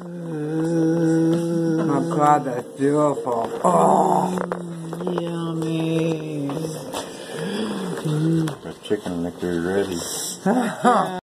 Oh God, that's beautiful. Oh, Yummy. The chicken liquor ready.